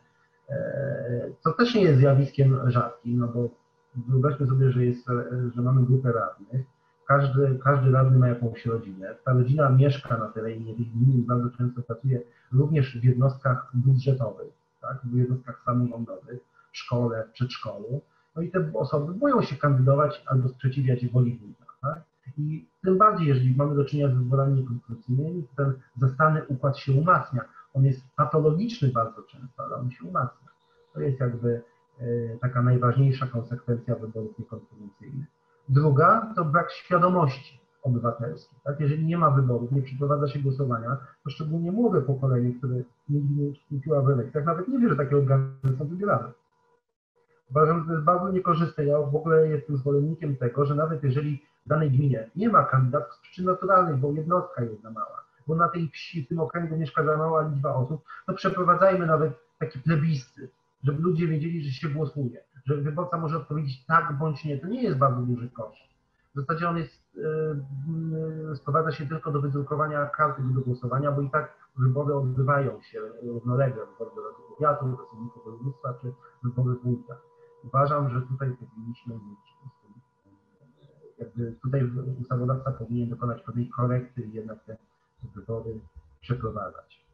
Co też nie jest zjawiskiem rzadkim, no bo wyobraźmy sobie, że, jest, że mamy grupę radnych, każdy, każdy radny ma jakąś rodzinę, ta rodzina mieszka na terenie tej gminy i bardzo często pracuje również w jednostkach budżetowych, tak, w jednostkach samorządowych, w szkole, w przedszkolu, no i te osoby boją się kandydować albo sprzeciwiać woli wójta, tak? I tym bardziej, jeżeli mamy do czynienia z wyborami niekonstytucyjnymi, ten zastany układ się umacnia. On jest patologiczny bardzo często, ale on się umacnia. To jest jakby taka najważniejsza konsekwencja wyborów niekonstytucyjnych. Druga to brak świadomości obywatelskiej. Tak? Jeżeli nie ma wyborów, nie przeprowadza się głosowania, to szczególnie młode pokolenie, które nigdy nie uczestniczyło w elekcjach, nawet nie wie, że takie organy są wybierane. Uważam, że to jest bardzo niekorzystne. Ja w ogóle jestem zwolennikiem tego, że nawet jeżeli w danej gminie nie ma kandydatów z przyczyn naturalnych, bo jednostka jest za mała, bo na tej wsi, w tym okręgu mieszka za mała liczba osób, to przeprowadzajmy nawet taki plebiscyt, żeby ludzie wiedzieli, że się głosuje, że wyborca może odpowiedzieć tak bądź nie. To nie jest bardzo duży koszt. W zasadzie on jest, yy, sprowadza się tylko do wydrukowania karty do głosowania, bo i tak wybory odbywają się równolegle, wybory do Rady Powiatu, do Sejmiku Województwa czy wybory wójta. Uważam, że tutaj powinniśmy mieć, jakby tutaj ustawodawca powinien dokonać pewnej korekty i jednak te wybory przeprowadzać.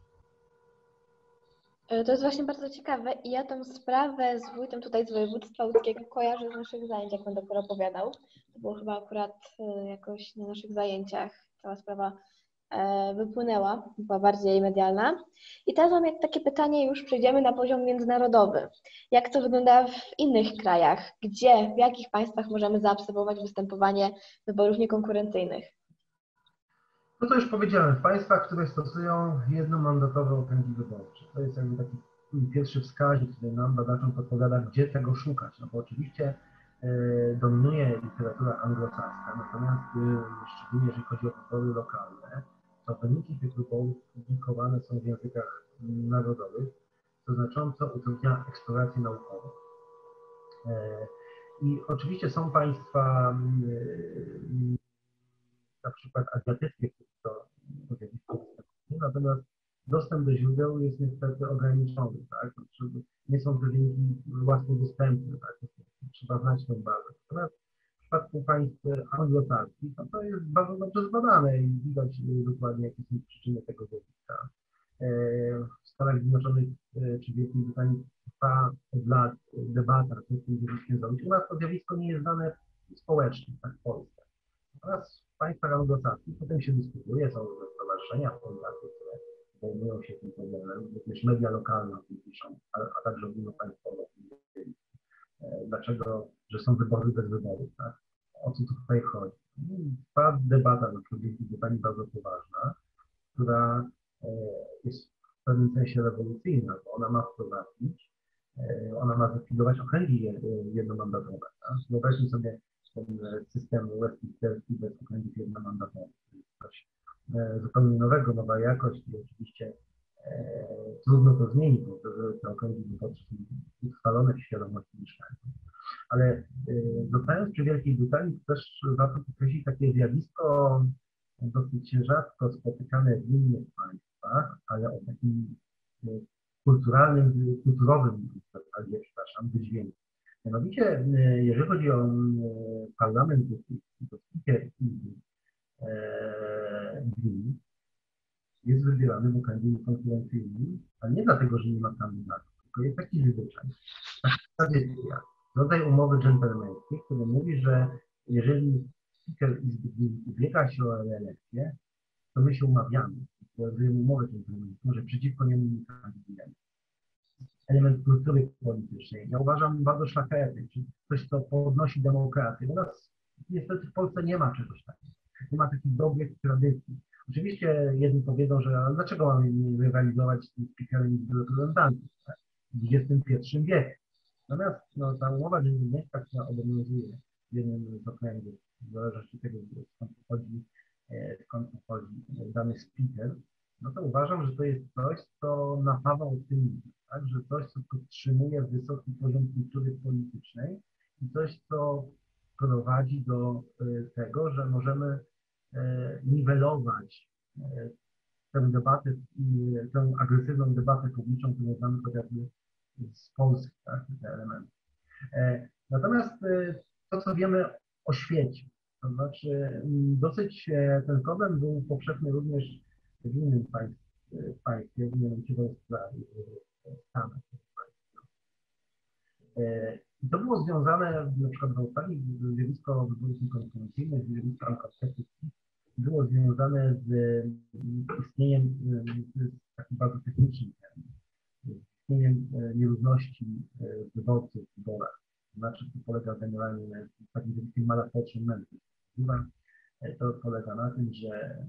To jest właśnie bardzo ciekawe i ja tą sprawę z wójtem tutaj z województwa łódzkiego kojarzę z naszych zajęć, jak pan doktor opowiadał. To było chyba akurat jakoś na naszych zajęciach cała sprawa wypłynęła, była bardziej medialna. I teraz mam jak takie pytanie, już przejdziemy na poziom międzynarodowy. Jak to wygląda w innych krajach? Gdzie, w jakich państwach możemy zaobserwować występowanie wyborów niekonkurencyjnych? No to już powiedziałem, w państwach, które stosują jednomandatowe okręgi wyborcze. To jest jakby taki pierwszy wskaźnik, który nam badaczom podpowiada, gdzie tego szukać. No bo oczywiście y, dominuje literatura anglosaska, natomiast y, szczególnie jeżeli chodzi o wybory lokalne, to wyniki tych wyborów publikowane są w językach narodowych, co znacząco utrudnia eksplorację naukową. Y, I oczywiście są państwa y, na przykład azjatyckie, to natomiast dostęp do źródeł jest niestety ograniczony, tak? Znaczy, nie są te wyniki łatwo dostępne, tak? Trzeba znać tę bazę. Natomiast w przypadku państw anglosaskich, no to jest bardzo dobrze zbadane i widać dokładnie, jakie są przyczyny tego zjawiska. W Stanach Zjednoczonych czy w Wielkiej Brytanii trwa od lat debata, co z tym zjawiskiem zrobić. U nas to zjawisko nie jest znane społecznie, tak w Polsce. Natomiast w państwach anglosaskich potem się dyskutuje, są stowarzyszenia, fundacje, które zajmują się tym problemem, również media lokalne o tym piszą, a, a także ogólnopaństwowe o tym mówią. Dlaczego, że są wybory bez wyborów, tak? O co tutaj chodzi? Trwa debata, na przykład w Wielkiej Brytanii bardzo poważna, która jest w pewnym sensie rewolucyjna, bo ona ma wprowadzić, ona ma zlikwidować okręgi jednomandatowe. Tak? Wyobraźmy sobie ten system westminsterski bez okręgów jednomandatowych. To jest coś zupełnie nowego, nowa jakość i oczywiście e, trudno to zmienić, bo te okręgi wyborcze są utrwalone w świadomości mieszkańców. Ale e, zostając przy Wielkiej Brytanii, to też warto podkreślić takie zjawisko dosyć rzadko spotykane w innych państwach, ale o takim kulturalnym, kulturowym, przepraszam, wydźwięku. Mianowicie, jeżeli chodzi o parlament, to speaker Green jest wybierany w okręgu konkurencyjnym, ale nie dlatego, że nie ma kandydatów, tylko jest taki zwyczaj, taka tradycja, rodzaj umowy dżentelmeńskiej, który mówi, że jeżeli speaker Izby Green ubiega się o reelekcję, to my się umawiamy, realizujemy umowę dżentelmeńską, że przeciwko niemu nie kandydujemy. Element kultury politycznej. Ja uważam bardzo szlachetny, czy coś, co podnosi demokrację. U nas niestety w Polsce nie ma czegoś takiego. Nie ma takich dobrych tradycji. Oczywiście jedni powiedzą, że ale dlaczego mamy nie rywalizować z tym speakerem Izby Reprezentantów tak? w dwudziestym pierwszym wieku. Natomiast no, ta umowa dżentelmeńska, która obowiązuje w jednym z okręgów, w zależności od tego, skąd pochodzi, skąd pochodzi dany speaker, no to uważam, że to jest coś, co napawa optymizmem, tak? Że coś, co podtrzymuje wysoki poziom kultury politycznej i coś, co prowadzi do tego, że możemy niwelować tę debatę, tę agresywną debatę publiczną, którą znamy chociażby z Polski, tak? Te elementy. Natomiast to, co wiemy o świecie, to znaczy dosyć ten problem był powszechny również w innym państwie, państwie mianowicie w Australii, w Stanach. I to było związane, na przykład w Australii, zjawisko wyborów konstytucyjnych, zjawisko antykonstytucji, było związane z istnieniem, to jest taki bardzo techniczny termin, istnieniem nierówności wyborców w wyborach. To znaczy, to polega generalnie na takim zjawiskiem malapetrzym mentu. To polega na tym, że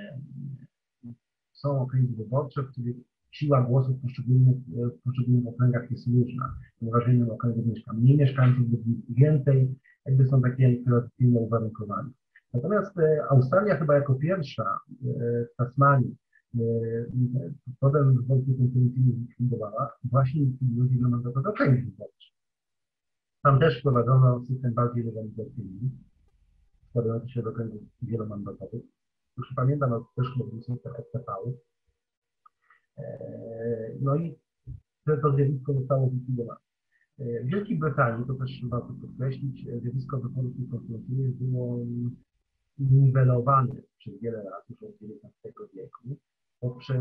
są okręgi wyborcze, w których siła głosów w poszczególnych, w poszczególnych okręgach jest różna. Ponieważ w jednym okręgu mieszka mniej mieszkańców lub więcej, jakby są takie tradycyjne uwarunkowania. Natomiast Australia chyba jako pierwsza w Tasmanii potem wyborów konstytucyjnych zlikwidowała właśnie likwidując jednomandatowe okręgi wyborcze. Tam też wprowadzono system bardziej legalizacyjny, składający się do okręgów wielomandatowych. Już pamiętam, ale też chyba był system S T V. No i to zjawisko zostało zlikwidowane. W Wielkiej Brytanii, to też warto podkreślić, zjawisko wyborów konstytucyjnych było niwelowane przez wiele lat, już od dziewiętnastego wieku, poprzez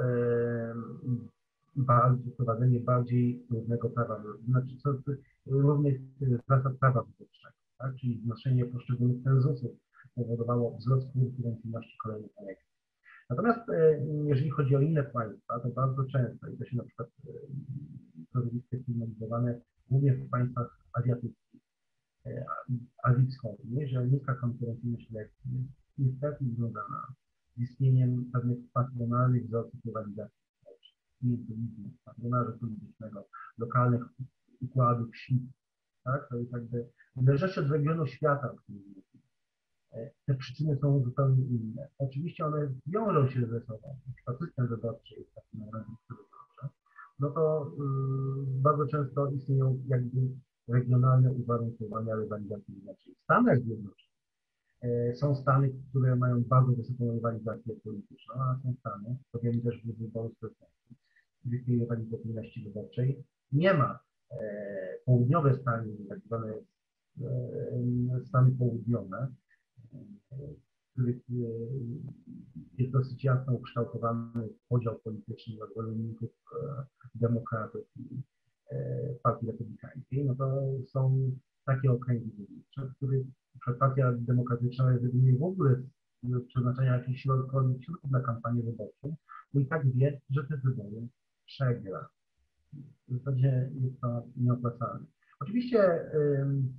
bardziej, wprowadzenie bardziej równego prawa, znaczy co, równych zasad prawa wyborczego, tak? Czyli znoszenie poszczególnych cenzusów powodowało wzrost konkurencyjności kolejnych elekcji. Natomiast jeżeli chodzi o inne państwa, to bardzo często, i to się na przykład to jest sygnalizowane głównie w państwach azjatyckich, Azji Wschodniej, że niska konkurencyjność lekcji jest niestety związana z istnieniem pewnych patronalnych wzorców rywalizacji społecznej, klientelizmu, patronarza politycznego, lokalnych układów wsi, tak? To jest jakby, w zależności od regionu świata, w którym mówimy. Te przyczyny są zupełnie inne. Oczywiście one wiążą się ze sobą. Na przykład system wyborczy jest taki na razie, który proszę. No to yy, bardzo często istnieją jakby regionalne uwarunkowania rywalizacji. Znaczy w Stanach Zjednoczonych Są stany, które mają bardzo wysoką rywalizację polityczną, a są stany, to wiemy też w wyborach prezydenckich, gdzie tej rywalizacyjności wyborczej nie ma. Południowe Stany, tak zwane Stany południowe, w których jest dosyć jasno ukształtowany podział polityczny na zwolenników demokratów i Partii Republikańskiej, no to są takie okręgi wyborcze, w których Partia Demokratyczna rezygnuje w ogóle z przeznaczenia jakichś środków na kampanię wyborczą, bo i tak wie, że te wybory przegra. W zasadzie jest to nieopłacalne. Oczywiście ym,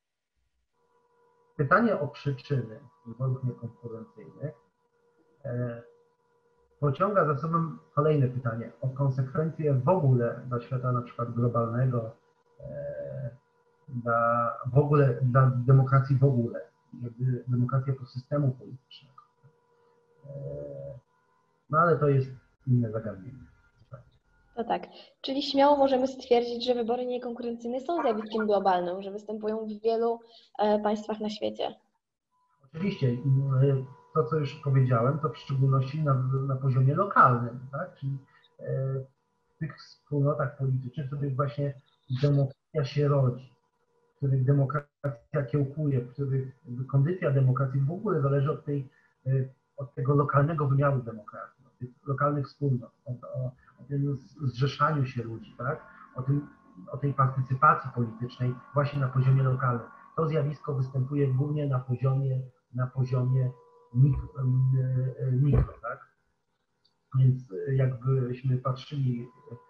pytanie o przyczyny wyborów niekonkurencyjnych y, pociąga za sobą kolejne pytanie o konsekwencje w ogóle dla świata na przykład globalnego, y, dla, w ogóle, dla demokracji w ogóle, jakby demokracji jako systemu politycznego. Y, no ale to jest inne zagadnienie. No tak, czyli śmiało możemy stwierdzić, że wybory niekonkurencyjne są zjawiskiem globalnym, że występują w wielu e, państwach na świecie. Oczywiście, to co już powiedziałem, to w szczególności na, na poziomie lokalnym, tak? Czyli e, w tych wspólnotach politycznych, w których właśnie demokracja się rodzi, w których demokracja kiełkuje, w których kondycja demokracji w ogóle zależy od, tej, e, od tego lokalnego wymiaru demokracji, od tych lokalnych wspólnot, od, o, o tym zrzeszaniu się ludzi, tak? O, tym, o tej partycypacji politycznej właśnie na poziomie lokalnym. To zjawisko występuje głównie na poziomie, na poziomie mikro, mikro, tak? Więc jakbyśmy patrzyli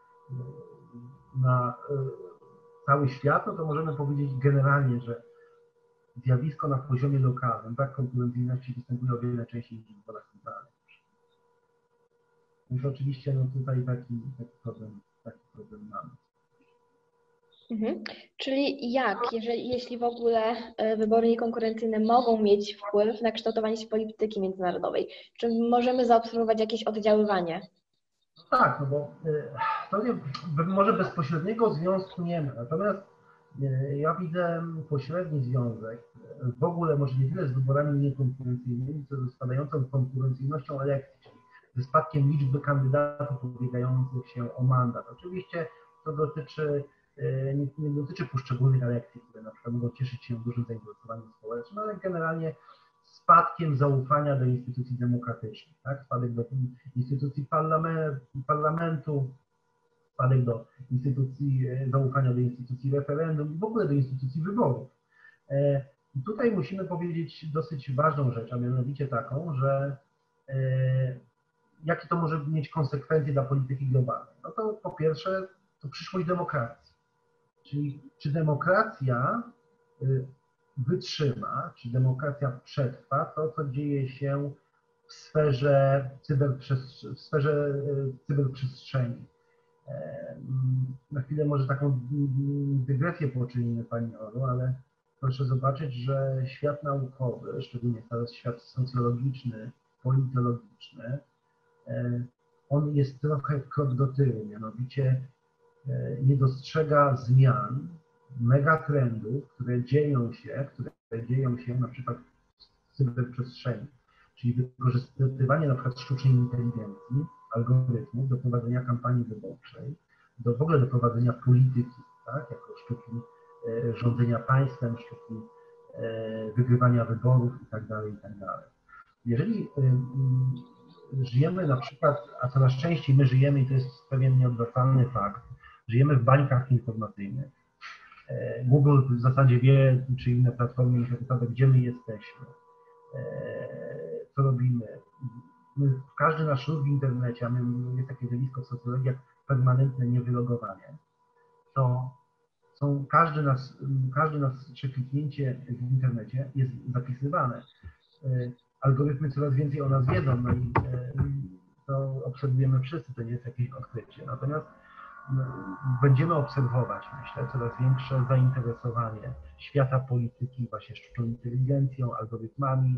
na cały świat, no to możemy powiedzieć generalnie, że zjawisko na poziomie lokalnym, brak konkurencyjności występuje o wiele częściej niż w wyborach centralnych. Więc oczywiście no tutaj taki, taki, problem, taki problem mamy. Mhm. Czyli jak, jeżeli, jeśli w ogóle wybory niekonkurencyjne mogą mieć wpływ na kształtowanie się polityki międzynarodowej? Czy możemy zaobserwować jakieś oddziaływanie? No tak, no bo to nie, może bezpośredniego związku nie ma, natomiast ja widzę pośredni związek, w ogóle może nie tyle z wyborami niekonkurencyjnymi, co ze spadającą konkurencyjnością elekcji, czyli ze spadkiem liczby kandydatów ubiegających się o mandat. Oczywiście to dotyczy Nie, nie dotyczy poszczególnych elekcji, które na przykład mogą cieszyć się dużym zainteresowaniem społecznym, ale generalnie spadkiem zaufania do instytucji demokratycznych, tak? Spadek do instytucji parlamentu, spadek do instytucji, zaufania do instytucji referendum i w ogóle do instytucji wyborów. I tutaj musimy powiedzieć dosyć ważną rzecz, a mianowicie taką, że jakie to może mieć konsekwencje dla polityki globalnej. No to po pierwsze to przyszłość demokracji. Czyli czy demokracja wytrzyma, czy demokracja przetrwa to, co dzieje się w sferze, cyberprzestrzeni, w sferze cyberprzestrzeni. Na chwilę może taką dygresję poczynimy, Pani Olu, ale proszę zobaczyć, że świat naukowy, szczególnie teraz świat socjologiczny, politologiczny, on jest trochę krok do tyłu, mianowicie nie dostrzega zmian, megatrendów, które dzieją się, które dzieją się na przykład w cyberprzestrzeni, czyli wykorzystywanie na przykład sztucznej inteligencji, algorytmów do prowadzenia kampanii wyborczej, do w ogóle do prowadzenia polityki, tak, jako sztuki e, rządzenia państwem, sztuki e, wygrywania wyborów itd., itd. Jeżeli e, żyjemy na przykład, a coraz częściej my żyjemy i to jest pewien nieodwracalny fakt, żyjemy w bańkach informacyjnych. Google w zasadzie wie, czy inne platformy internetowe, gdzie my jesteśmy, co robimy. My, każdy nasz ruch w internecie, a my, jest takie zjawisko w socjologii jak permanentne niewylogowanie, to są, każdy nas, każde nasze kliknięcie w internecie jest zapisywane. Algorytmy coraz więcej o nas wiedzą, no i to obserwujemy wszyscy, to nie jest jakieś odkrycie. Natomiast będziemy obserwować, myślę, coraz większe zainteresowanie świata polityki właśnie sztuczną inteligencją, algorytmami,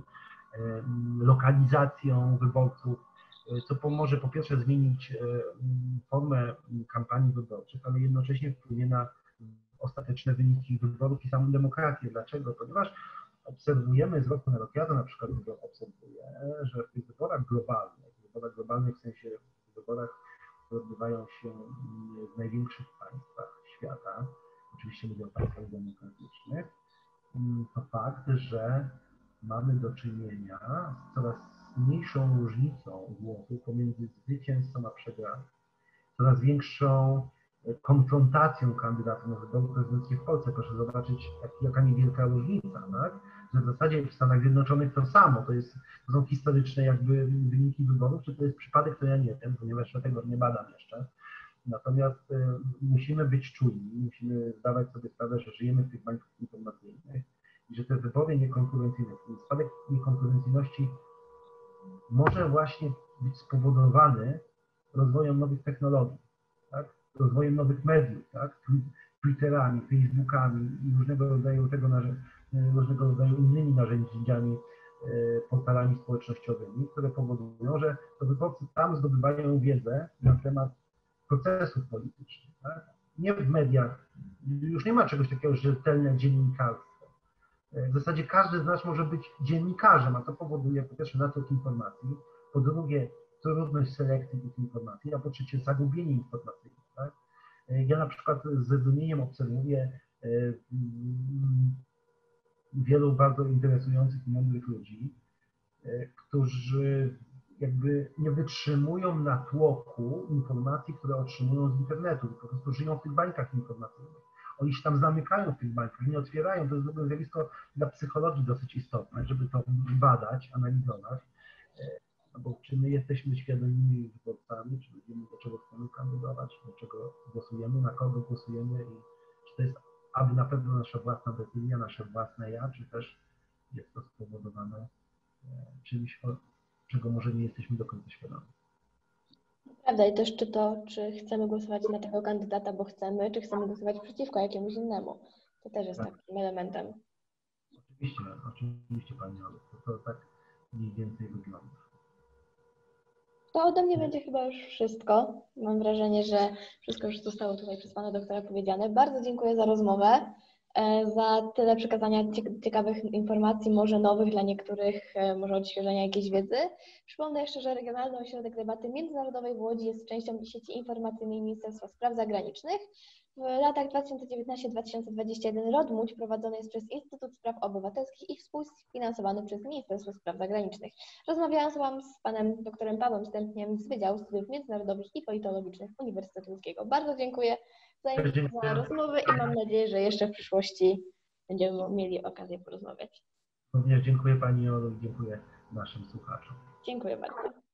lokalizacją wyborców, co pomoże po pierwsze zmienić formę kampanii wyborczych, ale jednocześnie wpłynie na ostateczne wyniki wyborów i samą demokrację. Dlaczego? Ponieważ obserwujemy z roku na rok, ja to na przykład obserwuję, że w tych wyborach globalnych, w wyborach globalnych w sensie w wyborach, które odbywają się w największych państwach świata, oczywiście mówię o państwach demokratycznych, to fakt, że mamy do czynienia z coraz mniejszą różnicą głosów pomiędzy zwycięzcą a przegraną, coraz większą konfrontacją kandydatów na wybory prezydenckie w Polsce. Proszę zobaczyć, jak, jaka niewielka różnica, tak? Że w zasadzie w Stanach Zjednoczonych to samo, to, jest, to są historyczne jakby wyniki wyborów, czy to jest przypadek, to ja nie wiem, ponieważ ja tego nie badam jeszcze. Natomiast y, musimy być czujni, musimy zdawać sobie sprawę, że żyjemy w tych bańkach informacyjnych i że te wybory niekonkurencyjne, ten spadek niekonkurencyjności może właśnie być spowodowany rozwojem nowych technologii, tak? Rozwojem nowych mediów, tak? Twitterami, Facebookami i różnego rodzaju tego różnego rodzaju innymi narzędziami, portalami społecznościowymi, które powodują, że to wyborcy tam zdobywają wiedzę na temat procesów politycznych. Tak? Nie w mediach, już nie ma czegoś takiego, że rzetelne dziennikarstwo. W zasadzie każdy z nas może być dziennikarzem, a to powoduje po pierwsze natok informacji, po drugie trudność selekcji tych informacji, a po trzecie zagubienie informacyjne. Tak? Ja na przykład z zdumieniem obserwuję wielu bardzo interesujących i mądrych ludzi, którzy jakby nie wytrzymują natłoku informacji, które otrzymują z internetu, po prostu żyją w tych bańkach informacyjnych. Oni się tam zamykają w tych bańkach, nie otwierają. To jest w ogóle zjawisko dla psychologii dosyć istotne, żeby to badać, analizować. No bo czy my jesteśmy świadomymi wyborcami, czy wiemy, do czego chcemy kandydować, do czego głosujemy, na kogo głosujemy i czy to jest aby na pewno nasza własna decyzja, nasze własne ja, czy też jest to spowodowane czymś, czego może nie jesteśmy do końca świadomi. Prawda, i też czy to, czy chcemy głosować na tego kandydata, bo chcemy, czy chcemy głosować przeciwko jakiemuś innemu. To też jest tak. takim elementem. Oczywiście, oczywiście Pani Olu, to, to tak mniej więcej wygląda. To ode mnie będzie chyba już wszystko. Mam wrażenie, że wszystko już zostało tutaj przez Pana doktora powiedziane. Bardzo dziękuję za rozmowę, za tyle przekazania ciekawych informacji, może nowych dla niektórych, może odświeżenia jakiejś wiedzy. Przypomnę jeszcze, że Regionalny Ośrodek Debaty Międzynarodowej w Łodzi jest częścią sieci informacyjnej Ministerstwa Spraw Zagranicznych. W latach dwa tysiące dziewiętnastym do dwa tysiące dwudziestego pierwszego RODMUŚ prowadzony jest przez Instytut Spraw Obywatelskich i współfinansowany przez Ministerstwo Spraw Zagranicznych. Rozmawiałam z panem doktorem Pawłem Stępniem z Wydziału Studiów Międzynarodowych i Politologicznych Uniwersytetu Łódzkiego. Bardzo dziękuję za rozmowę i mam nadzieję, że jeszcze w przyszłości będziemy mieli okazję porozmawiać. Również dziękuję Pani Olu i dziękuję naszym słuchaczom. Dziękuję bardzo.